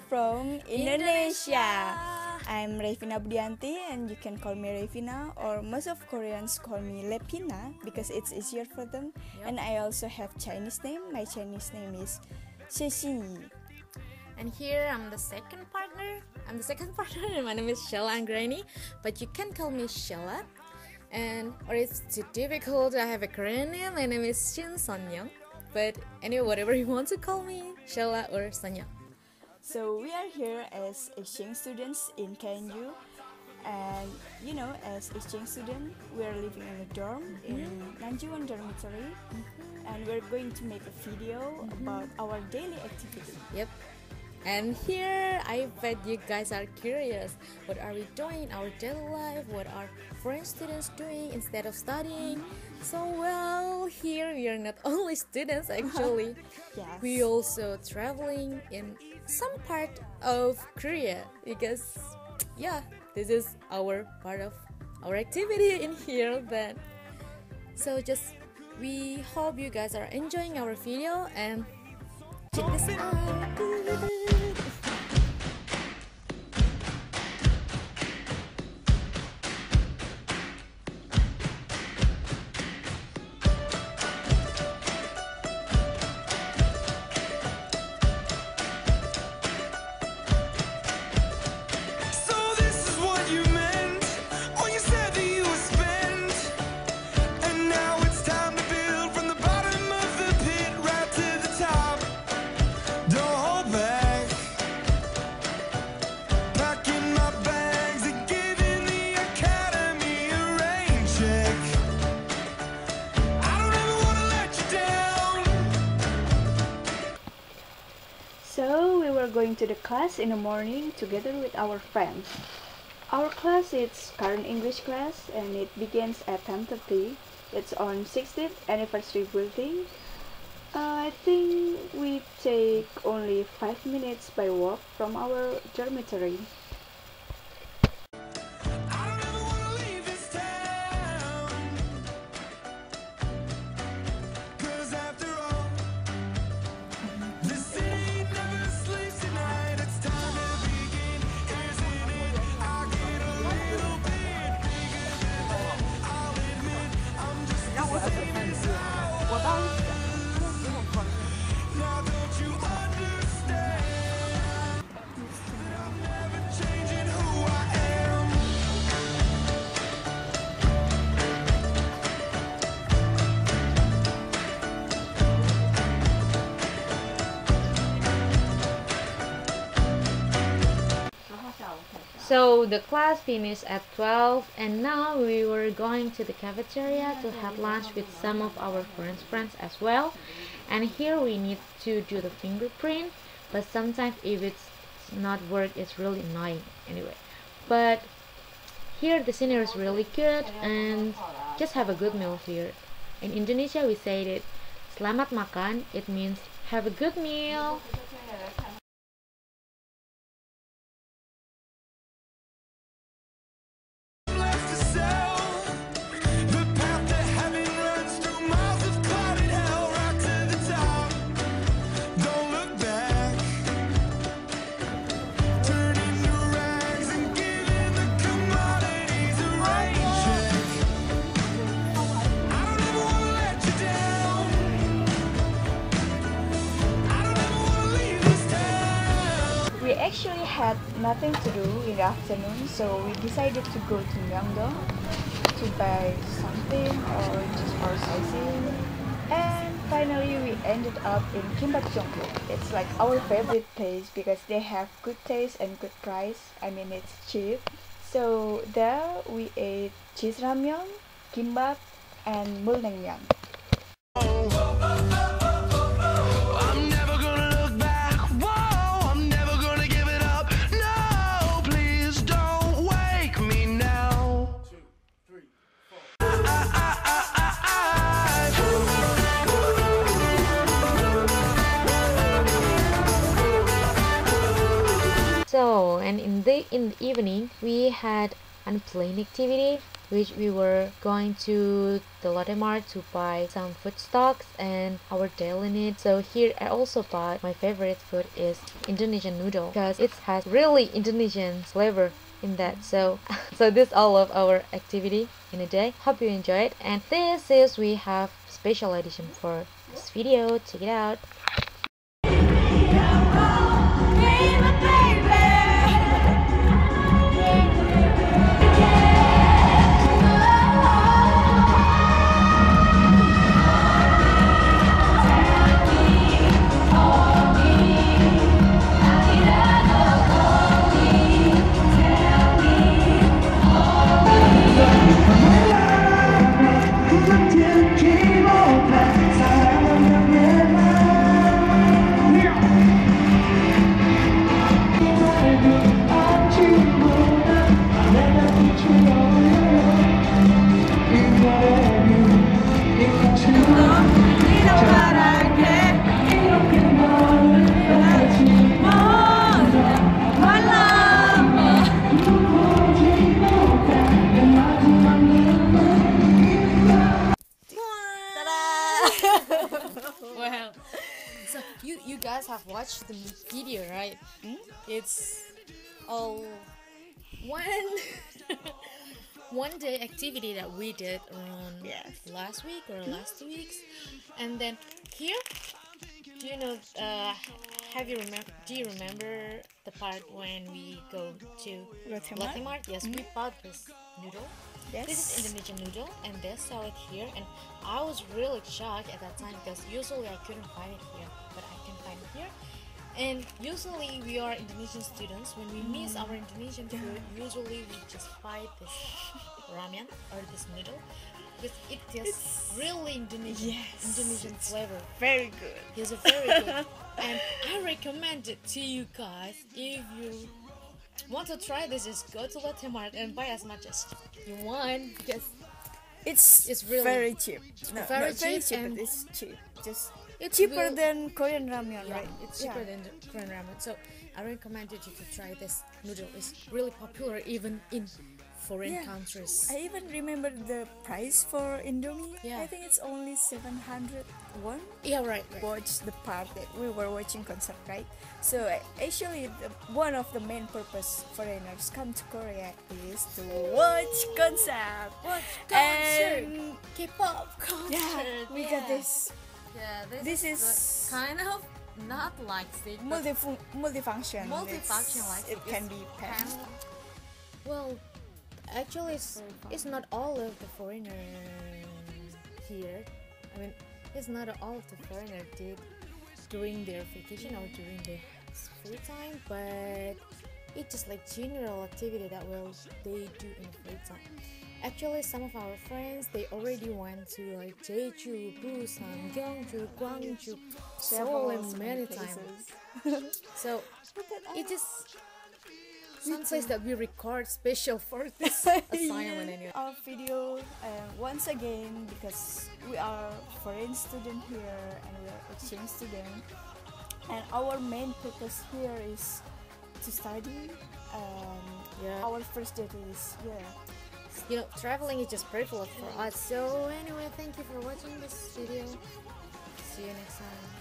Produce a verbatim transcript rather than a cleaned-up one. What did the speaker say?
from Indonesia. I'm Revina Budianti, and you can call me Revina, or most of Koreans call me Lepina because it's easier for them. Yep. And I also have Chinese name. My Chinese name is Xixi. And here I'm the second partner. I'm the second partner, and my name is Sheila Anggreni, but you can call me Sheila. And or it's too difficult to have a Korean name. My name is Shin Sonyoung. But anyway, whatever you want to call me, Sheila or Sonya. So we are here as exchange students in K N U, and you know, as exchange student, we are living in a dorm mm-hmm. in Nanjuan dormitory, mm-hmm. and we're going to make a video mm-hmm. about our daily activity. Yep. And here, I bet you guys are curious. What are we doing in our daily life? What are foreign students doing instead of studying? So, well, here we are not only students actually. Yes. We also traveling in some part of Korea because, yeah, this is our part of our activity in here. Then, so just we hope you guys are enjoying our video and check this out. So we were going to the class in the morning together with our friends. Our class is current English class and it begins at ten thirty. It's on sixtieth anniversary building. Uh, I think we take only five minutes by walk from our dormitory. So the class finished at twelve, and now we were going to the cafeteria to have lunch with some of our friends friends as well. And here we need to do the fingerprint, but sometimes if it's not work, it's really annoying anyway. But here the scenery is really good, and just have a good meal here. In Indonesia we say it selamat makan, it means have a good meal. We actually had nothing to do in the afternoon, so we decided to go to Myeongdong to buy something or just for sightseeing. And finally we ended up in Kimbap Jonghyuk. It's like our favorite place because they have good taste and good price. I mean, it's cheap. So there we ate cheese ramyeon, kimbap, and mulnaengmyeon. So, and in the in the evening we had unplanned activity. which we were going to the Lotte Mart to buy some food stocks and our daily needs. So here I also bought my favorite food is Indonesian noodle because it has really Indonesian flavor in that. So so this all of our activity in a day. Hope you enjoyed, and this is we have special edition for this video. Check it out. Wow. So you you guys have watched the video, right? Hmm? It's all one one day activity that we did around Yes. last week or last two weeks, and then here, do you know? Uh, have you remember? Do you remember the part when we go to Lotte Mart? Lotte Mart? Yes, we bought this noodle. Yes. This is Indonesian noodle, and they sell it here, and I was really shocked at that time because usually I couldn't find it here, but I can find it here. And usually we are Indonesian students. When we miss our Indonesian food, usually we just buy this ramen or this noodle because it tastes really Indonesian, Yes, Indonesian it's flavor. Very good. It's very good, and I recommend it to you guys if you want to try this. Just go to Lotte Mart and buy as much as you want because It's It's really- very cheap. No, very not very cheap cheap, and- but it's cheap. Just it's cheaper real- than Korean ramyeon, Yeah, right? it's cheaper Yeah. than the Korean ramen. So I recommended you to try this noodle. It's really popular even in foreign Yeah. countries. I even remember the price for Indomie. Yeah. I think it's only seven hundred won. Yeah, right. right. Watch the part that we were watching concert, right? So uh, actually, the, one of the main purpose foreigners come to Korea is to watch concert. What And K-pop concert. yeah, we got yeah. this Yeah, this, This is, is- the kind of not like stage, but multi multifunction. multifunction, It's- like it it's can be pan. panel. Well, actually, it's, it's not all of the foreigner here. I mean, it's not all of the foreigner did during their vacation or during their free time, but it's just like general activity that will they do in free time. Actually, some of our friends they already went to like Jeju, Busan, Gyeongju, Gwangju, Seoul, and many times. So it just some place that we record special for this assignment anyway. Our video uh, once again because we are foreign student here and we are exchange student, and our main purpose here is to study. Um, Yeah. Our first date is yeah. You know, traveling is just privilege for us. So anyway, thank you for watching this video. See you next time.